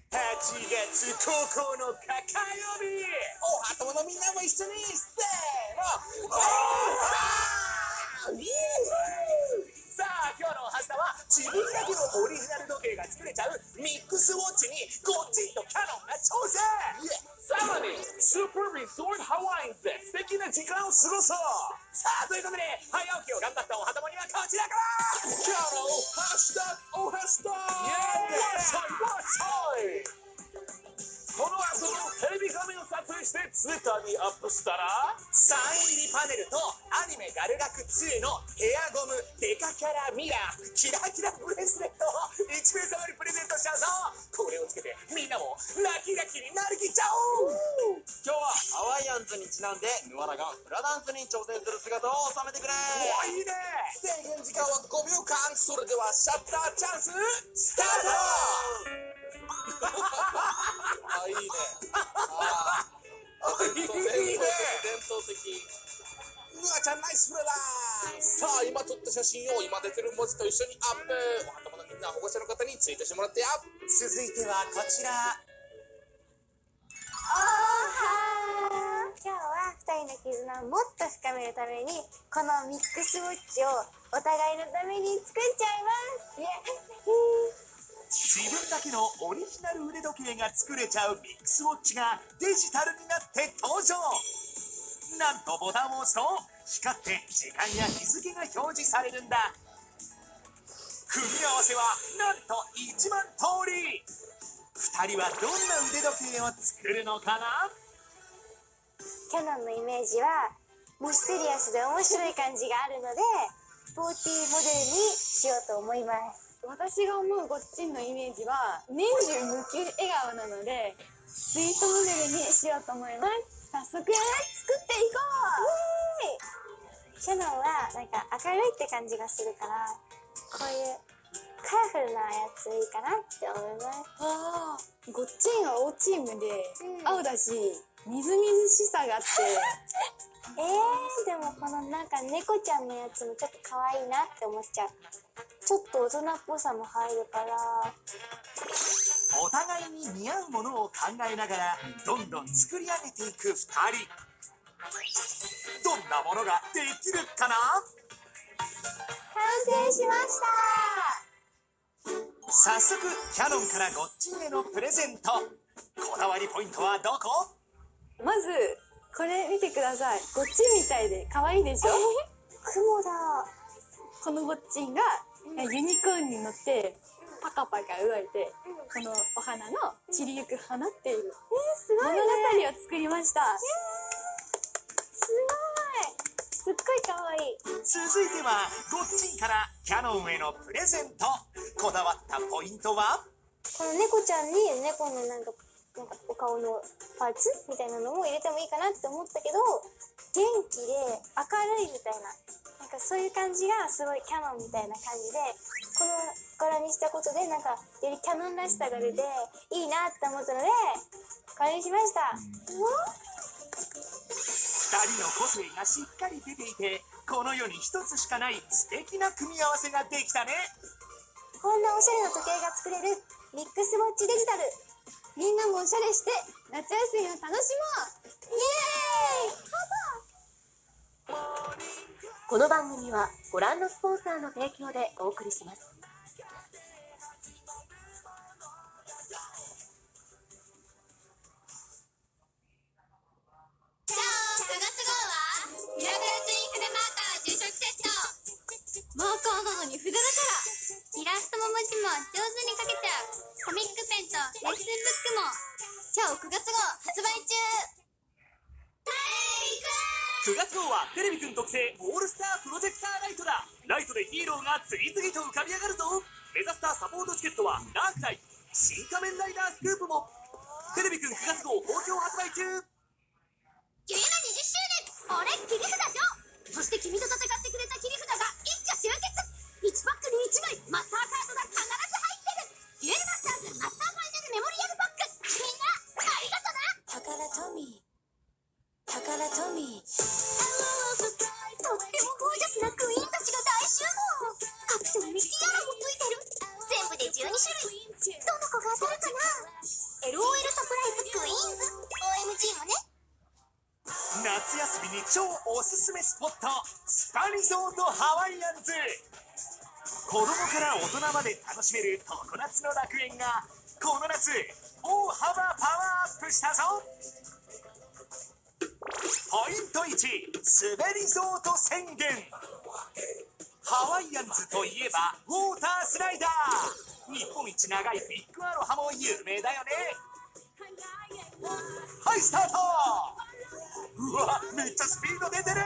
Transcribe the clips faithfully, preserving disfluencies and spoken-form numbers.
はちがつここのか火曜日、おはとものみんなも一緒にせーの、おはさあ今日のおはスタは自分だけのオリジナル時計が作れちゃうミックスウォッチにゴッチンとキャノンが挑戦。さらにスーパーリゾートハワインで素敵な時間を過ごそう。さあということで早起きを頑張ったおはともにはこちらからキャノンハッシュタグおはスター。この後テレビ画面を撮影してツイッターにアップしたらサイン入りパネルとアニメガルガクツーのヘアゴムデカキャラミラーキラキラブレスレットをいち名様にプレゼントしちゃうぞ。これをつけてみんなもラキラキになりきっちゃおう。 今日はハワイアンズにちなんでヌアラがフラダンスに挑戦する姿を収めてくれ。 おいいね。制限時間はごびょうかん。それではシャッターチャンススタート。 あ、いいね。ああ、 いいね。 伝統的。 ヌアちゃんナイスプレーだ。さあ今撮った写真を今出てる文字と一緒にアップ。おはとものみんな保護者の方にツイートしてもらってや。続いてはこちら。 おはー。今日はふたりの絆をもっと深めるためにこのミックスウォッチをお互いのために作っちゃいます。イエーイ。 自分だけのオリジナル腕時計が作れちゃうミックスウォッチがデジタルになって登場。なんとボタンを押すと光って時間や日付が表示されるんだ。組み合わせはなんといちまんとおり。ふたりはどんな腕時計を作るのかな。 キャノンのイメージはミステリアスで面白い感じがあるのでスポーティーモデルにしようと思います。 私が思うゴッチンのイメージは年中無休笑顔なのでスイートモデルにしようと思います。早速作っていこう。キャノンはなんか明るいって感じがするからこういうカラフルなやついいかなって思います。 あー、ゴッチンは青チームでうん青だしみずみずしさがあってえー、でもこのなんか猫ちゃんのやつもちょっと可愛いなって思っちゃう。ちょっと大人っぽさも入るからお互いに似合うものを考えながらどんどん作り上げていくふたり。どんなものができるかな。 完成しました。 早速キャノンからゴッチンへのプレゼント。こだわりポイントはどこ。 まずこれ見てください。ゴッチンみたいで可愛いでしょ。 雲だ。 このゴッチンがユニコーンに乗ってパカパカ動いてこのお花の散りゆく花っていうえー、すごいね。 物語を作りました。 すごい。すっごい可愛い。 続いてはゴッチンからキャノンへのプレゼント。こだわったポイントはこの猫ちゃんに猫のなんかなんかお顔のパーツみたいなのも入れてもいいかなって思ったけど元気で明るいみたいななんかそういう感じがすごいキャノンみたいな感じでこの柄にしたことでなんかよりキャノンらしさが出ていいなって思ったのでこれにしました。 ふたりの個性がしっかり出ていてこの世に一つしかない素敵な組み合わせができたね。 こんなおしゃれな時計が作れるミックスウォッチデジタル。 みんなもおしゃれして夏休みを楽しもう。 イエーイ。 この番組はご覧のスポンサーの提供でお送りします。 じゃあくがつ号はミラクルツイン筆マーカー住所テスト。 マーカーなのに筆だからイラストも文字も上手に描けちゃうコミックペンとレッスンブックも今日くがつ号発売中。 くがつ号はテレビくん特製オールスタープロジェクターライトだ。ライトでヒーローが次々と浮かび上がるぞ。目指スターサポートチケットはダークナイト新仮面ライダースクープも。テレビくんくがつ号好評発売中。 キリのにじゅっしゅうねん俺切り札ジョー。そして君と戦ってくれた切り札が一挙集結。いちパックにいちまいマスターカードが必ず入ってる。デュエルマスターズマスターファイナルメモリアルパック。みんなありがとな。 宝トミー宝トミーとってもゴージャスなクイーンたちが大集合。カプセルにティアラもついてる。全部でじゅうにしゅるい。どの子が当たるかな。 エルオーエル サプライズクイーンズ オーエムジー もね。 夏休みに超おすすめスポット、スパリゾートハワイアンズ。子供から大人まで楽しめる常夏の楽園がこの夏大幅パワーアップしたぞ。ポイントいち、滑りゾート宣言。ハワイアンズといえばウォータースライダー。日本一長いビッグアロハも有名だよね。はい、スタート。うわ、めっちゃスピード出てる。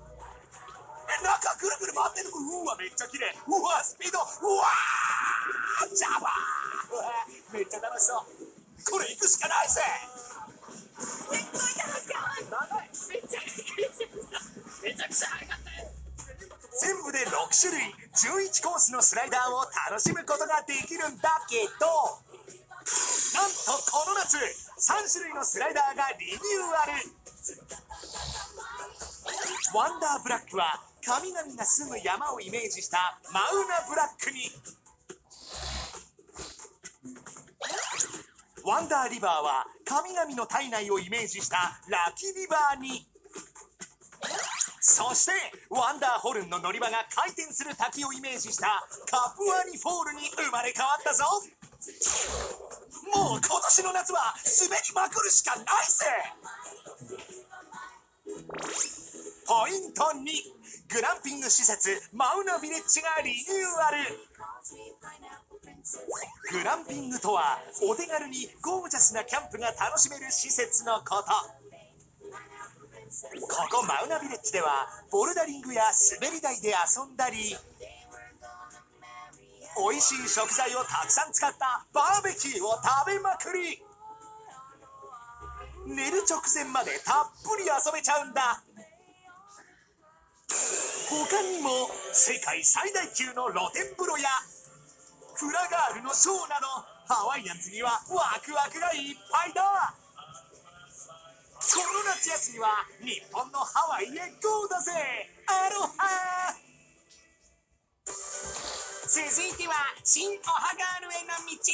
中ぐるぐる回ってる。うわ、めっちゃ綺麗。うわ、スピード。うわー、ジャバー。うわ、めっちゃ楽しそう。これ行くしかないぜ。めっちゃ楽しかった。長い。めっちゃめちゃくちゃ早かったよ。全部でろくしゅるいじゅういちコースのスライダーを楽しむことができるんだけど、なんとこの夏さんしゅるいのスライダーがリニューアル。ワンダーブラックは神々が住む山をイメージしたマウナブラックに、ワンダーリバーは神々の体内をイメージしたラキリバーに、そしてワンダーホルンの乗り場が回転する滝をイメージしたカプアニフォールに生まれ変わったぞ。もう今年の夏は滑りまくるしかないぜ。ポイントに、グランピング施設マウナビレッジがリニューアル。グランピングとはお手軽にゴージャスなキャンプが楽しめる施設のこと。ここマウナビレッジではボルダリングや滑り台で遊んだり、美味しい食材をたくさん使ったバーベキューを食べまくり、寝る直前までたっぷり遊べちゃうんだ。他にも世界最大級の露天風呂やフラガールのショーなど、ハワイアンズにはワクワクがいっぱいだ。この夏休みは日本のハワイへゴーだぜ。アロハ。続いては新オハガールへの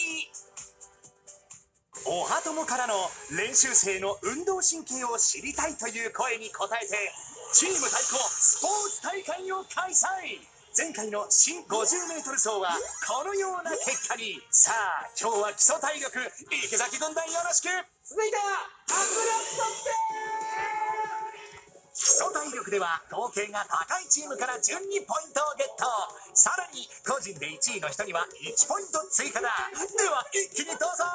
道。オハ友からの練習生の運動神経を知りたいという声に応えて、チーム対抗スポーツ大会を開催。前回の新 ごじゅうメートル 走はこのような結果に。さあ今日は基礎体力、池崎軍団よろしく。続いては迫力測定。基礎体力では合計が高いチームから順にポイントをゲット。さらに個人でいちいの人にはいちポイント追加だ。では一気にどうぞ。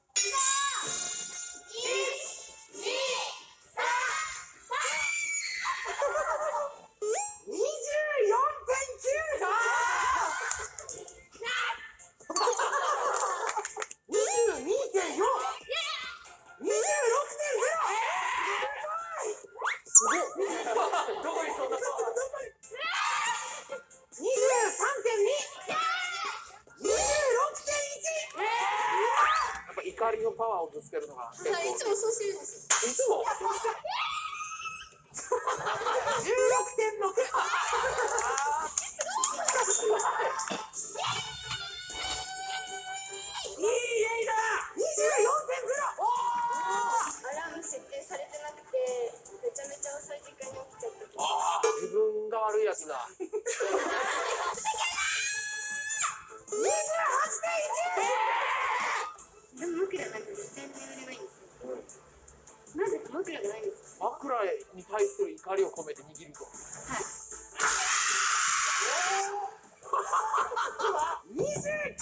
怒りのパワーをぶつけるのが結構、 はい、いつもそうしてるんです。 いつもじゅうろくてんろく。いい映画にじゅうよんてんゼロ。 アラーム設定されてなくてめちゃめちゃ遅い時間に起きちゃった。 あー、自分が悪いやつだ。にじゅうはちてんいち。 でも枕なんか絶対眠れないんですよ。なぜか枕がないんです。 枕に対する怒りを込めて握ると。 はい。 にじゅうきゅうてんきゅう。すげえ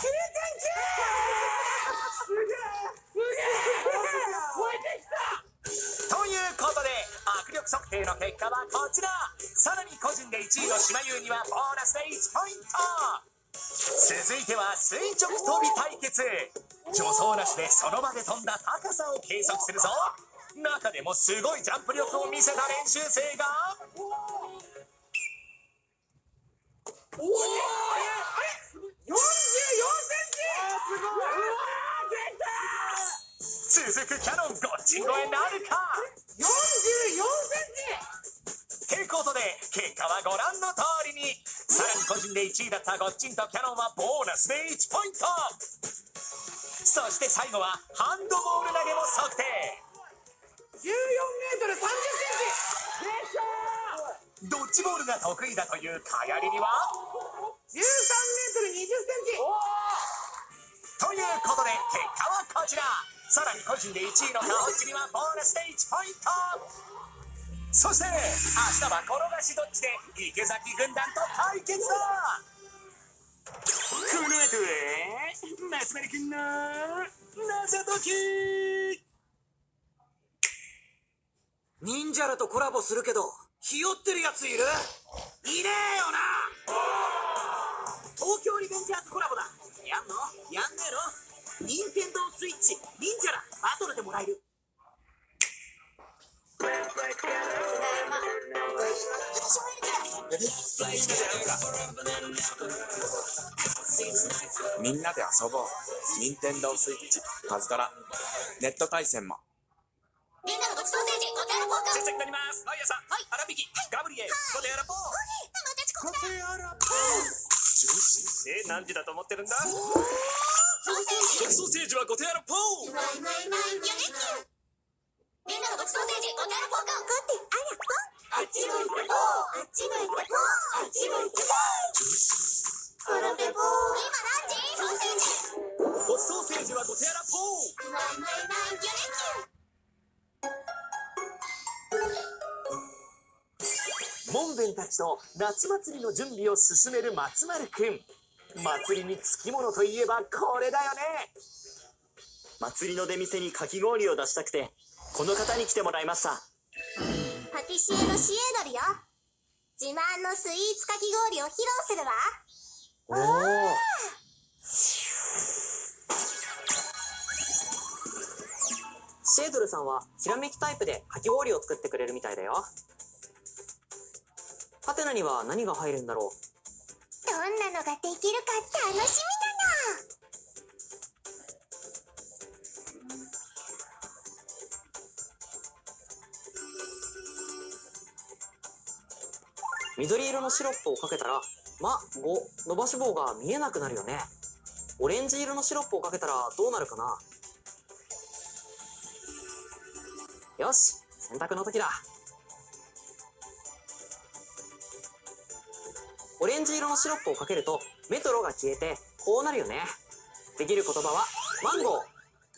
すげえ超えてきた。 ということで握力測定の結果はこちら。さらに個人でいちいの島優にはボーナスでいちポイント。続いては垂直跳び対決。助走なしでその場で飛んだ高さを計測するぞ。中でもすごいジャンプ力を見せた練習生が、 おお、よんじゅうよんセンチ。すごい。 続くキャノンゴッチン超えなるか。 よんじゅうよんセンチ。 ってことで結果はご覧の通りに。さらに個人でいちいだったゴッチンとキャノンはボーナスでいちポイント。そそして最後はハンドボール投げも測定。 じゅうよんメートルさんじゅっセンチ。でしょー。 ドッジボールが得意だというカヤリリはじゅうさんメートルにじゅっセンチ。 ということで結果はこちら。さらに個人でいちいの川内にはボーナスでいちポイント。そして明日は転がしどっちで池崎軍団と対決だ。この後は松丸くんの謎解き。 忍者らとコラボするけどひよってるやついる？いねえよな。東京リベンジャーズコラボだ。やんの？やんねえの？任天堂スイッチ忍者らバトルでもらえる。 みんなで遊ぼう。任天堂スイッチパズドラネット対戦も。 みんなのごちそうセージご手洗ポー先生になります。毎朝荒引きガブリエルご手洗ポー。 また遅刻だ。 え、何時だと思ってるんだ。 ソーセージソーセージはご手洗ポー。 マイマイマイヨネキュー。みんなのごちそうセージご手洗ポーか。ご手洗ポー。あっち向いてポー。あっち向いてポー。あっち向いてポー。転べポー。今何時？ソーセージ。 ごソーセージはご手洗ポー。 マイマイマイヨネキュー。 モンベンたちと夏祭りの準備を進める松丸くん。祭りにつきものといえばこれだよね。 祭りの出店にかき氷を出したくてこの方に来てもらいました。 パティシエのシエドルよ。自慢のスイーツかき氷を披露するわ。 おお。シェードルさんはひらめきタイプでかき氷を作ってくれるみたいだよ。ハテナには何が入るんだろう。 どんなのができるか楽しみだな。 緑色のシロップをかけたら「ま」「ご」伸ばし棒が見えなくなるよね。オレンジ色のシロップをかけたらどうなるかな。よし、洗濯の時だ。オレンジ色のシロップをかけるとメトロが消えてこうなるよね。できる言葉はマンゴー。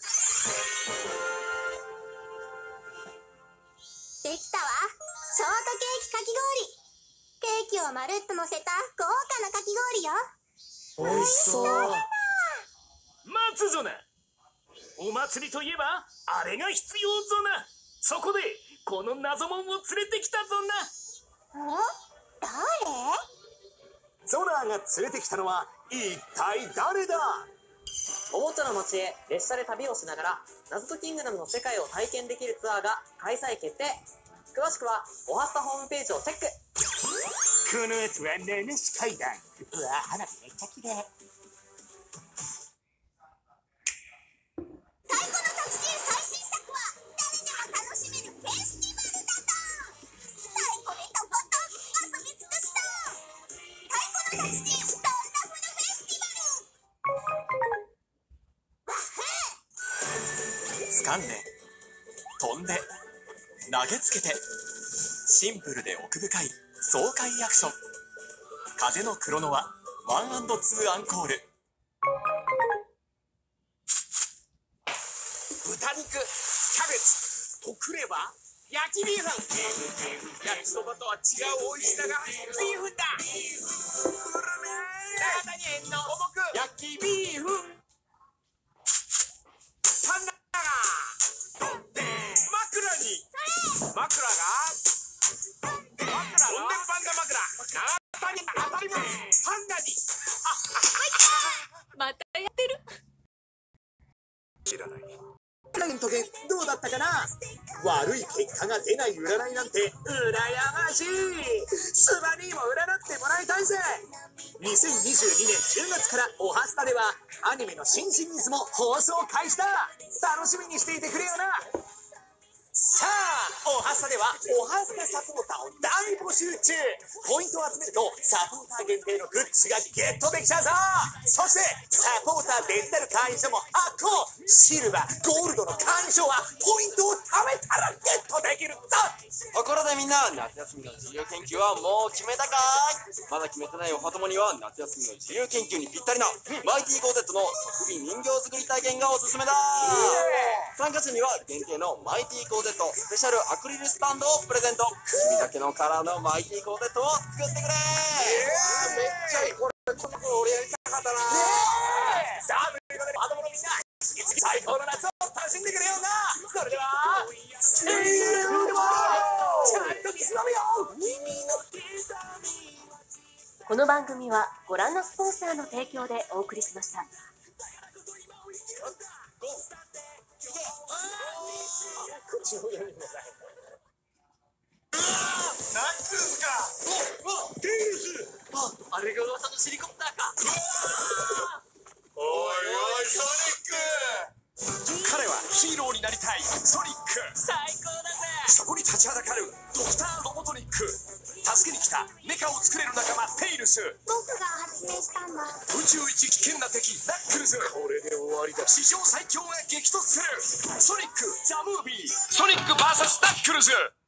できたわ。ショートケーキかき氷。ケーキをまるっと乗せた豪華なかき氷よ。 おいしそう。 松園、お祭りといえばあれが必要ぞな。そこでこの謎もんを連れてきたぞな。 ん？誰？ ゾナーが連れてきたのは一体誰だ。 おもちゃの街へ列車で旅をしながら謎とキングダムの世界を体験できるツアーが開催決定。詳しくはおはスタホームページをチェック。 この後は七種階段。うわ、花火めっちゃ綺麗。 太鼓の達人最新作は誰でも楽しめるフェスティバルだと。太鼓でとことん遊び尽くした。太鼓の達人ドンダフルフェスティバル。わっふ掴んで飛んで投げつけてシンプルで奥深い爽快アクション。風のクロノはワンアンドツーアンコール。 豚肉、キャベツとくれば焼きビーフン。焼きそばとは違う美味しさがビーフンだ。グルメ体に変の五目焼きビーフン。パンダが枕に枕が枕のおんでんパンダ枕。長谷当たり前パンダに。 またやってる。 知らない。占いのトゲどうだったかな。悪い結果が出ない占いなんて羨ましい。スバにも占ってもらいたいぜ。にせんにじゅうにねんじゅうがつからおはスタではアニメの新シリーズも放送開始だ。楽しみにしていてくれよな。 さあ、おはスタではおはスタサポーターを大募集中。ポイントを集めるとサポーター限定のグッズがゲットできちゃうぞ。そしてサポーターデジタル会員証も発行。シルバーゴールドの会員証はポイントを貯めたらゲットできるぞ。 ところでみんな、夏休みの自由研究はもう決めたかい？まだ決めてないおはともには夏休みの自由研究にぴったりなマイティーゴーゼットの即備人形作り体験がおすすめだ。参加者には限定のマイティーゴーゼットスペシャルアクリルスタンドをプレゼント。君だけのカラーのマイティーゴーゼットを作ってくれ。 めっちゃいい。これちょっと俺やりたかったな。 さあ、ということで子供のみんな最高の夏を楽しんでくれよな。それではステイルードちゃんと水飲むよ。 この番組はご覧のスポンサーの提供でお送りしました。 あ、あれが噂のシリコプターか。 おいおいソニック。 彼はヒーローになりたいソニック。 最高だぜ。 そこに立ちはだかるドクターロボトニック。助けに来たメカを作れる仲間テイルス。 僕が発明したんだ。 宇宙一危険な敵ナックルズ。 これで終わりだ。 史上最強が激突するソニック・ザ・ムービー。ソニック ブイエス ナックルズ。